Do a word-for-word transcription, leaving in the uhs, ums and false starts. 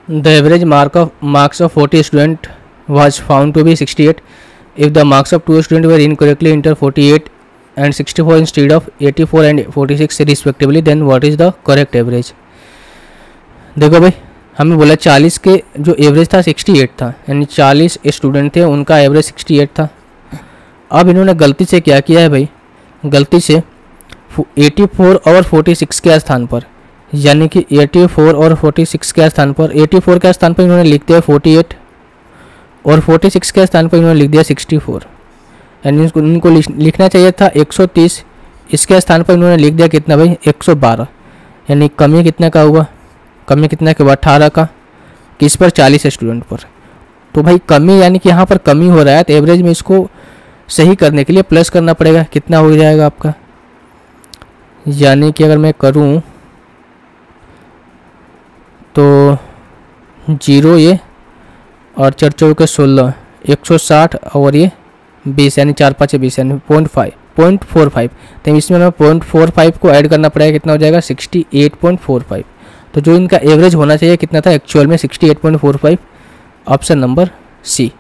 The average mark of marks of forty student was found to be sixty-eight. If the marks of two students were incorrectly entered forty-eight and sixty-four instead of eighty-four and forty-six respectively, then what is the correct average? देखो भाई, हमें बोला चालीस के जो average था अड़सठ था, यानी चालीस स्टूडेंट थे उनका एवरेज अड़सठ था। अब इन्होंने गलती से क्या किया है भाई, गलती से चौरासी और छियालीस के स्थान पर, यानी कि चौरासी और छियालीस के स्थान पर, चौरासी के स्थान पर इन्होंने लिख दिया अड़तालीस और छियालीस के स्थान पर इन्होंने लिख दिया चौंसठ, यानी इनको इनको लिखना चाहिए था एक सौ तीस, इसके स्थान पर इन्होंने लिख दिया कितना भाई एक सौ बारह, यानी कमी कितने का हुआ, कमी कितना के बाद अठारह का, किस पर, चालीस स्टूडेंट पर। तो भाई कमी यानी कि यहाँ पर कमी हो रहा है, तो एवरेज में इसको सही करने के लिए प्लस करना पड़ेगा, कितना हो जाएगा आपका, यानी कि अगर मैं करूँ तो जीरो ये और चार चौ के सोलह, एक सौ साठ और ये बीस, यानी चार पाँच बीस, यानी point five point four five तो इसमें हमें पॉइंट फोर फाइव को ऐड करना पड़ेगा, कितना हो जाएगा sixty eight point four five. तो जो इनका एवरेज होना चाहिए कितना था एक्चुअल में sixty eight point four five, option number सी।